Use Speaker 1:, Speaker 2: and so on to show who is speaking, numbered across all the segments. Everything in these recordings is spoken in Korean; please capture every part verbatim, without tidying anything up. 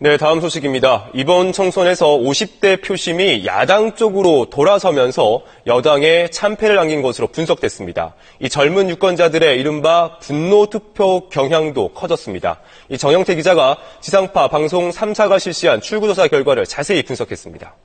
Speaker 1: 네, 다음 소식입니다. 이번 총선에서 오십 대 표심이 야당 쪽으로 돌아서면서 여당에 참패를 안긴 것으로 분석됐습니다. 이 젊은 유권자들의 이른바 분노 투표 경향도 커졌습니다. 이 정영태 기자가 지상파 방송 삼 사가 실시한 출구조사 결과를 자세히 분석했습니다.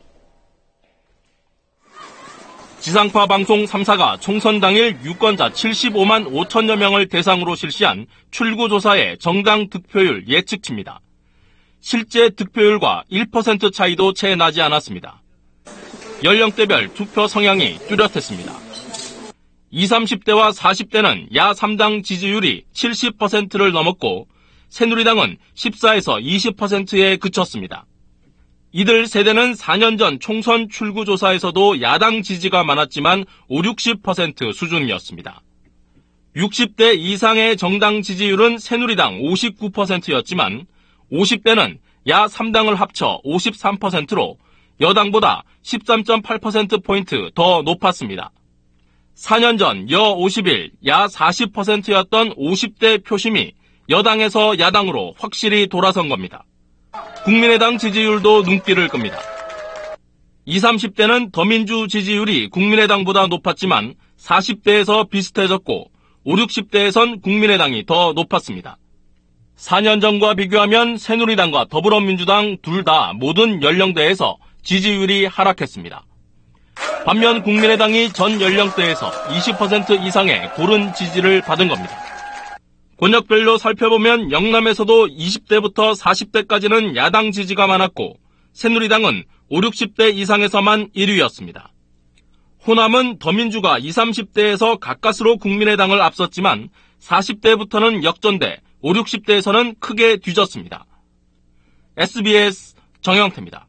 Speaker 2: 지상파 방송 삼 사가 총선 당일 유권자 칠십오만 오천여 명을 대상으로 실시한 출구조사의 정당 득표율 예측치입니다. 실제 득표율과 일 퍼센트 차이도 채 나지 않았습니다. 연령대별 투표 성향이 뚜렷했습니다. 이십, 삼십 대와 사십 대는 야 삼 당 지지율이 칠십 퍼센트를 넘었고 새누리당은 십사에서 이십 퍼센트에 그쳤습니다. 이들 세대는 사 년 전 총선 출구조사에서도 야당 지지가 많았지만 오십, 육십 퍼센트 수준이었습니다. 육십 대 이상의 정당 지지율은 새누리당 오십구 퍼센트였지만 오십 대는 야 삼 당을 합쳐 오십삼 퍼센트로 여당보다 십삼 점 팔 퍼센트포인트 더 높았습니다. 사 년 전 여 오십일, 야 사십 퍼센트였던 오십 대 표심이 여당에서 야당으로 확실히 돌아선 겁니다. 국민의당 지지율도 눈길을 끕니다. 이십, 삼십 대는 더민주 지지율이 국민의당보다 높았지만 사십 대에서 비슷해졌고 오십, 육십 대에선 국민의당이 더 높았습니다. 사 년 전과 비교하면 새누리당과 더불어민주당 둘 다 모든 연령대에서 지지율이 하락했습니다. 반면 국민의당이 전 연령대에서 이십 퍼센트 이상의 고른 지지를 받은 겁니다. 권역별로 살펴보면 영남에서도 이십 대부터 사십 대까지는 야당 지지가 많았고 새누리당은 오십, 육십 대 이상에서만 일 위였습니다. 호남은 더민주가 이십, 삼십 대에서 가까스로 국민의당을 앞섰지만 사십 대부터는 역전돼 오십, 육십 대에서는 크게 뒤졌습니다. 에스비에스 정영태입니다.